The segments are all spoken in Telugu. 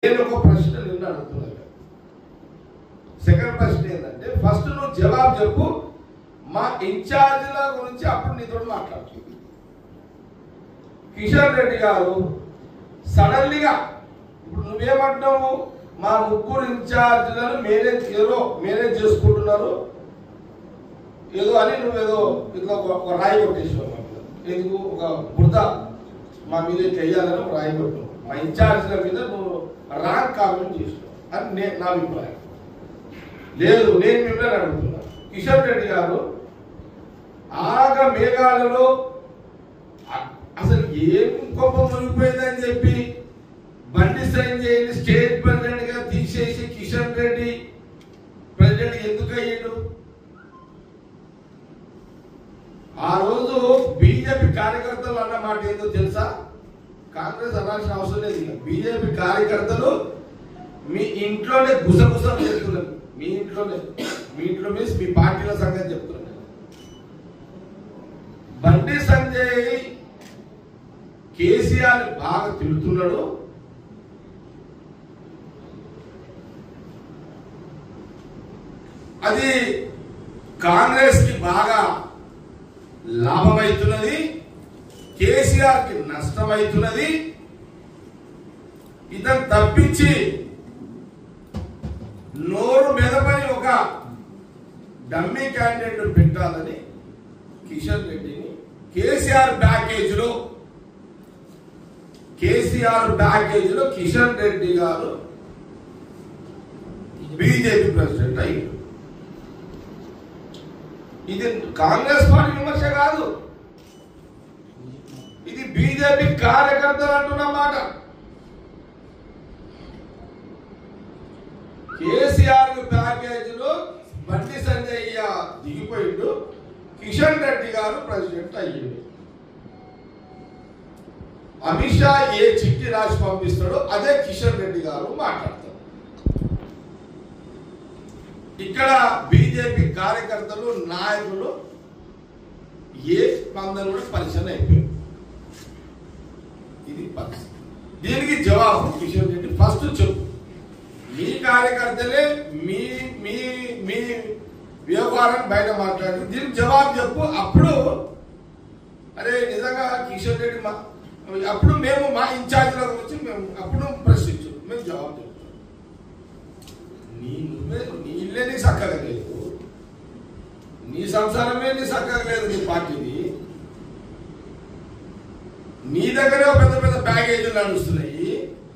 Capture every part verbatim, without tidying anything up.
నేను ఒక ప్రశ్న నిన్ను అడుగుతున్నాను. సెకండ్ ప్రశ్న ఏంటంటే, ఫస్ట్ నువ్వు జవాబు చెప్పు. మా ఇన్ఛార్జీల గురించి అప్పుడు నీతో మాట్లాడుతుంది. కిషన్ రెడ్డి గారు సడన్లీగా ఇప్పుడు నువ్వేమంటున్నావు, మా ముగ్గురు ఇన్ఛార్జీలను మేనేజ్ ఏదో మేనేజ్ చేసుకుంటున్నారు ఏదో అని నువ్వేదో ఇట్లా ఒక రాయి కొట్టేసావు. ఎందుకు ఒక బురద మా మీద ఇట్లా వేయాలని ఒక రాయి కొట్టావు. మా ఇన్ఛార్జీల మీద నువ్వు రాంగ్ కామెంట్ చేసినావు అని నేను నా అభిప్రాయం. లేదు, నేను మిమ్మల్ని అడుగుతున్నా. కిషన్ రెడ్డి గారు ఆగ మేఘాలలో అసలు ఏం గొప్ప మునిగిపోయిందని చెప్పి బండి సంజయ్ని స్టేట్ ప్రెసిడెంట్ గా తీసేసి కిషన్ రెడ్డి ప్రెసిడెంట్ ఎందుకు అయ్యాడు? ఆ రోజు బీజేపీ కార్యకర్తలు అన్న మాట ఏందో తెలుసా? కాంగ్రెస్ అనాల్సిన అవసరం లేదు. బీజేపీ కార్యకర్తలు మీ ఇంట్లోనే గుసగుసలు చేస్తున్నారు. మీ ఇంట్లోనే మీ ఇంట్లో మీన్స్ మీ పార్టీల సంగతి చెప్తున్నారు. బండి సంజయ్ కేసీఆర్ బాగా తిడుతున్నాడు. అది కాంగ్రెస్ కి బాగా లాభమైతున్నది, కేసీఆర్ కి నష్టమైతున్నది. ఇతను తప్పించి నోరు మెదపని ఒక డమ్మీ క్యాండిడేట్ పెట్టాలని కిషన్ రెడ్డిని కేసీఆర్ ప్యాకేజీలో కేసీఆర్ ప్యాకేజీలో కిషన్ రెడ్డి గారు బీజేపీ ప్రెసిడెంట్ అయ్యారు. ఇది కాంగ్రెస్ పార్టీ విమర్శ కాదు, ఇది బీజేపీ కార్యకర్తలు అంటున్న మాట. కేసీఆర్ ప్యాకేజీలో బండి సంజయ్య దిగిపోయిండు, కిషన్ రెడ్డి గారు ప్రెసిడెంట్ అయ్యిండు. అమిత్ షా ఏ చిట్టి రాసి పంపిస్తాడో అదే కిషన్ రెడ్డి గారు మాట్లాడతారు. ఇక్కడ బీజేపీ కార్యకర్తలు నాయకులు ఏ స్పందన కూడా పరిచయం అయిపోయారు. ఇది పరిస్థితి. దీనికి జవాబు కిషన్ రెడ్డి ఫస్ట్ చెప్పు. మీ కార్యకర్తలే మీ మీ మీ వ్యవహారాన్ని బయట మాట్లాడి దీనికి జవాబు చెప్పు. అప్పుడు అరే నిజంగా కిషన్ రెడ్డి మా అప్పుడు మేము మా ఇన్ఛార్జీల గురించి మేము అప్పుడు ప్రశ్నించు, మేము జవాబు చెప్తాం. నీ నువ్వే నీ ఇల్లే నీ చక్కగా లేదు, నీ సంసారమే నీ చక్కగా లేదు, నీ పార్టీది. నీ దగ్గరే పెద్ద పెద్ద ప్యాకేజీలు నడుస్తున్నాయి.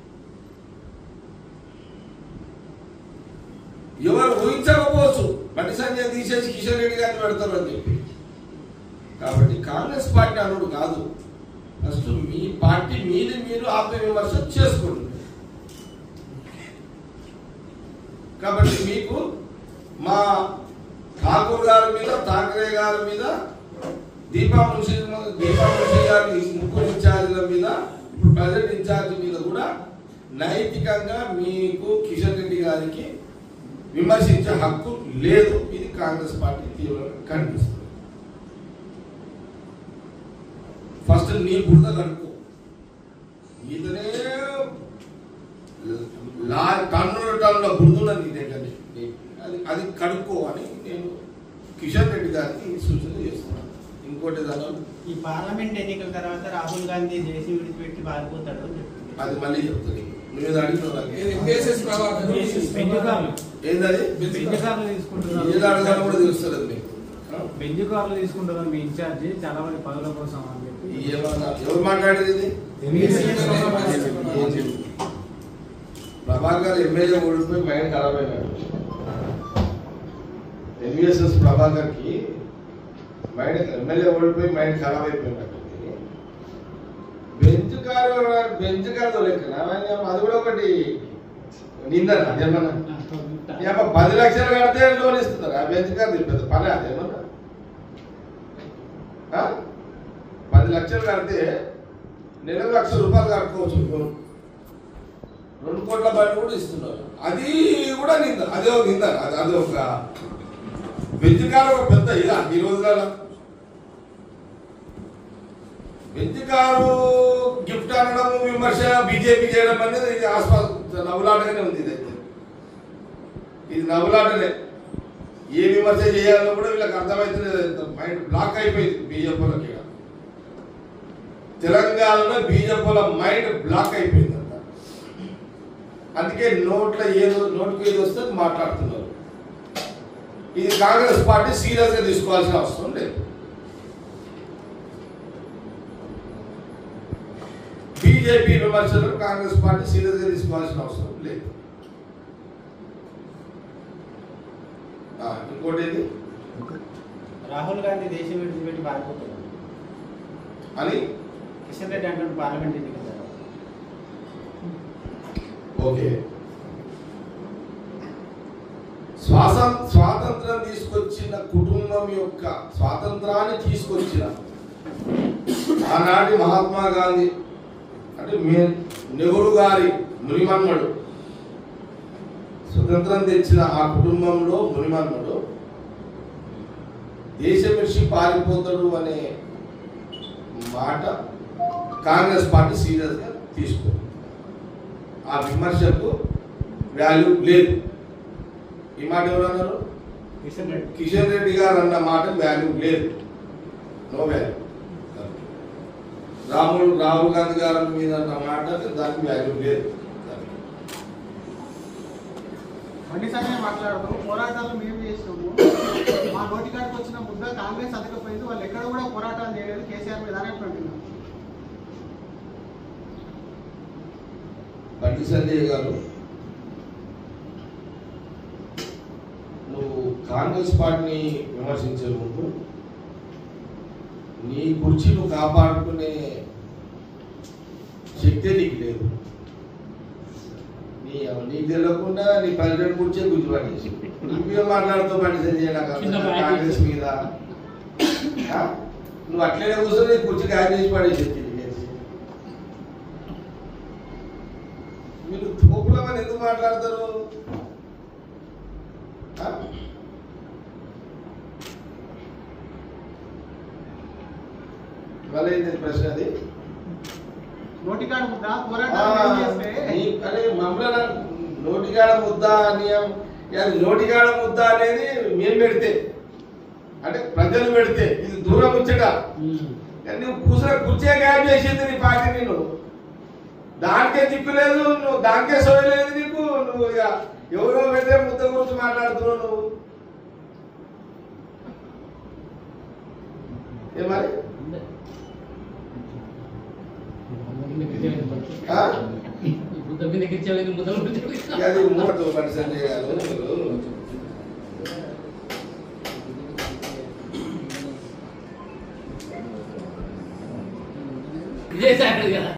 ఎవరు ఊహించకపోవచ్చు బండి సంజయ్ తీసేసి కిషన్ రెడ్డి గారిని పెడతారు అని చెప్పి. కాబట్టి కాంగ్రెస్ పార్టీ అనుడు కాదు, ఫస్ట్ మీ పార్టీ మీద మీరు ఆత్మ విమర్శ చేసుకోండి. కాబట్టి మీకు మా ఠాకూర్ గారి మీద, ఠాకరే గారి మీద, దీపా మున్షి దీపా మున్షి గారి ముగ్గురు ఇన్ఛార్జీల మీద, ఇప్పుడు ప్రజెంట్ ఇన్ఛార్జి మీద కూడా నైతికంగా మీకు కిషన్ రెడ్డి గారికి విమర్శించే హక్కు లేదు. ఇది కాంగ్రెస్ పార్టీ తీవ్రంగా కనిపిస్తుంది. ఫస్ట్ నీ బురద కడుక్కో. మీదనే లా టన్నుల టన్నుల బురదల నీ దగ్గర అది అది కడుక్కో అని నేను కిషన్ రెడ్డి గారికి సూచన చేస్తున్నాను. ఇంకోటి దాని ఈ పార్లమెంట్ ఎన్నికల తర్వాత రాహుల్ గాంధీ దేశం విడిచిపెట్టి పారిపోతాడు అది మళ్ళీ చెప్తుంది. నువ్వు అడిగినావు ఏంటది ఏది అడగాలో కూడా తెలుస్తుంది మీకు. బెంజ్ కార్లు తీసుకుంటారు మీ ఇన్ఛార్జి చాలా మంది పదవుల కోసం అని చెప్పి ఏమన్నా ఎవరు మాట్లాడేది? ప్రభాకర్ ఎమ్మెల్యే ఓడిపోయి మైండ్ ఖరాబ్ అయినాడు. ఎంవిఎస్ఎస్ ప్రభాకర్ కి మైండ్ ఎమ్మెల్యే ఓడిపోయి మైండ్ ఖరాబ్ అయిపోయినట్టు. బెంచ్ కారు బెంచ్ కారు లెక్కన అది కూడా ఒకటి నిందన. అదేమన్నా పది లక్షలు కడితే లోన్ ఇస్తున్నారు. ఆ బెంచ్ కారు పెద్ద పని అదేమన్నా? పది లక్షలు కడితే నెలకు లక్ష రూపాయలు కట్టుకోవచ్చు లోన్. రెండు కోట్ల బయట కూడా ఇస్తున్నారు. అది కూడా నింద, అదే ఒక నింద. అది ఒక బెంచ్ కారు ఒక పెద్ద ఇలా ఈ రోజులలో బెంచ్ కారు గిఫ్ట్ అనడం విమర్శ బీజేపీ చేయడం అనేది ఆస్పద నవ్వులాటగానే ఉంది. ఇదైతే ఇది నవ్వులాటనే. ఏ విమర్శ చేయాలో కూడా వీళ్ళకి అర్థమైతే మైండ్ బ్లాక్ అయిపోయింది బీజేపీలకి. తెలంగాణలో బీజేపీల మైండ్ బ్లాక్ అయిపోయింది అంట. అందుకే నోట్ల ఏదో నోటుకు ఏదో వస్తే మాట్లాడుతున్నారు. ఇది కాంగ్రెస్ పార్టీ సీరియస్ గా తీసుకోవాల్సిన అవసరం లేదు. బీజేపీ విమర్శలు కాంగ్రెస్ పార్టీ సీరియస్ గా తీసుకోవాల్సిన అవసరం లేదు. ఇంకోటి ఏంటి, రాహుల్ గాంధీ దేశం విడిచిపెట్టి పారిపోతాడు అని కిషన్ రెడ్డి అంటాడు పార్లమెంట్ ఎన్నికల తర్వాత. ఓకే, స్వాసం స్వాతంత్రం తీసుకొచ్చిన కుటుంబం యొక్క స్వాతంత్రాన్ని తీసుకొచ్చిన ఆనాటి మహాత్మా గాంధీ అంటే మే నెహ్రూ గారి మునిమన్మడు, స్వతంత్రం తెచ్చిన ఆ కుటుంబంలో మునిమన్మడు దేశం విడిచి పారిపోతాడు అనే మాట కాంగ్రెస్ పార్టీ సీరియస్ గా తీసుకో. ఆ విమర్శకు వాల్యూ లేదు. ఈ మాట ఎవరన్నారు? కిషన్ రెడ్డి కిషన్ రెడ్డి గారు అన్న మాట వాల్యూ లేదు, నో వాల్యూ. రాహుల్ రాహుల్ గాంధీ గారి మీద అన్న మాట దానికి వాల్యూ లేదు. బండి సంజయ్ మాట్లాడుతూ పోరాటాలు మేము చేసినాము, మా నోటి కాడికి వచ్చిన ముద్ద కాంగ్రెస్ అతకపోయింది, వాళ్ళు ఎక్కడ కూడా పోరాటాలు చేయలేదు కేసీఆర్ మీద అని అంటున్నారు. బండి సంజయ్ గారు, నువ్వు కాంగ్రెస్ పార్టీని విమర్శించే ముందు నీ కుర్చీ నువ్వు కాపాడుకునే శక్తి నీకు లేదు. నీ నీకు తెలియకుండా నీ ప్రెసిడెంట్ కుర్చీ గుర్తుపట్టేసి నువ్వేం మాట్లాడుతావు బండి సంజయ్ నాకు కాంగ్రెస్ మీద? నువ్వు అట్లనే కూర్చొని నీ కుర్చీ గాయం చేసి పడేసి మీరు తోపులమని ఎందుకు మాట్లాడతారు? మళ్ళీ ప్రశ్న అది నోటికాడ ముద్ద పోరాటాలు మేము చేస్తే అదే మమ్మల్ని నోటికాడ ముద్ద అని అది నోటికాడ ముద్ద అనేది మేము పెడితే అంటే ప్రజలు పెడితే ఇది దూరం వచ్చట. నువ్వు కూర్చున్న కుర్చే గాయం చేసింది నీ పార్టీ. నేను దానికే దిక్కులేదు, నువ్వు దానికే సోయలేదు నీకు. నువ్వు ఇక ఎవరో పెట్టే ముద్ద గురించి మాట్లాడుతున్నావు నువ్వు. ఏమని అది మూడు బండి సంజయ్ గారు